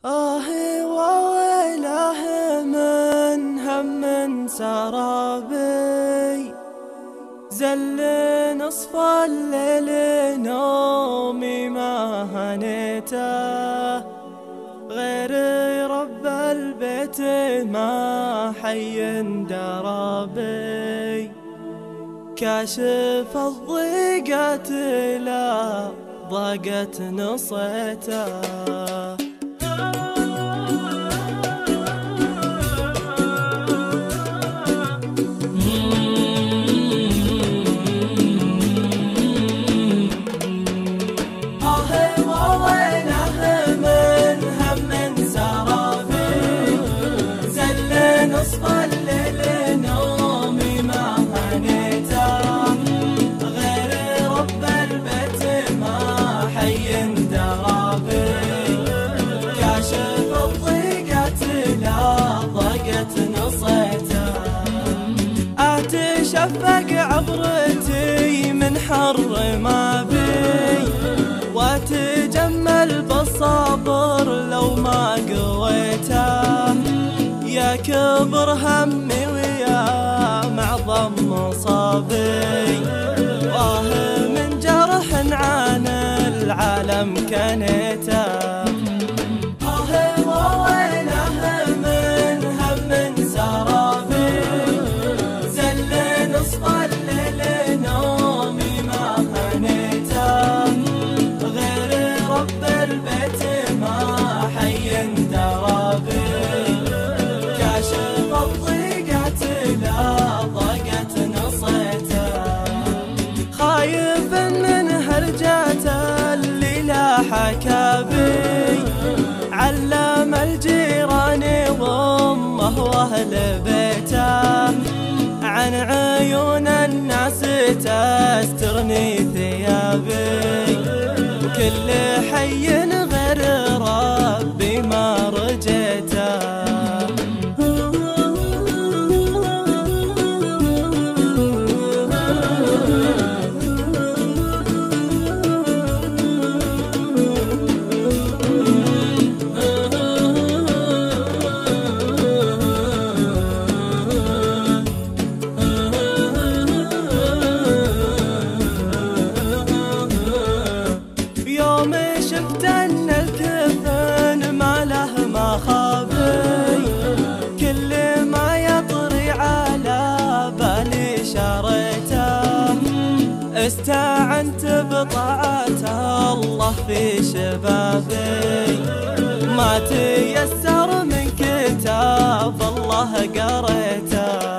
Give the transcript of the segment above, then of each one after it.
وويله من هم سرابي، زل نصف الليل نومي ما هنيته، غير رب البيت ما حي درابي، كاشف الضيقات لا ضاقت نصيته. أتشفق عبرتي من حر ما بي، وأتجمل بالصبر لو ما قويته، يا كبر همي ويا معظم مصابي، من جرح عن العالم كنيته. خايف من هرجات اللي لاحك بي، علم الجيران ضمه واهل بيته، عن عيون الناس تسترني ثيابي، وكل حي غير ربي ما رجيته. يوم شفت ان الكفن ما له مخابي، كل ما يطري على بالي شريته، استعنت بطاعة الله في شبابي، ما تيسر من كتاب الله قريته.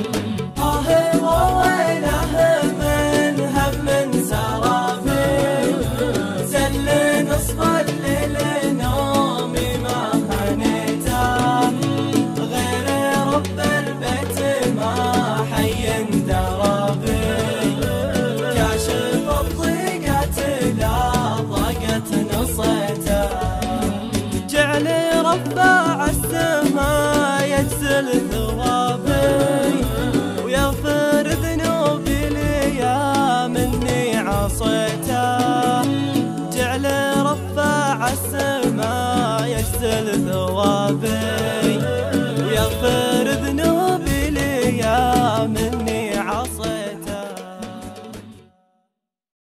رفاع السما يجزل ثوابي، ويغفر ذنوبي ليا مني عصيته، جعل رفاع السما يجزل ثوابي.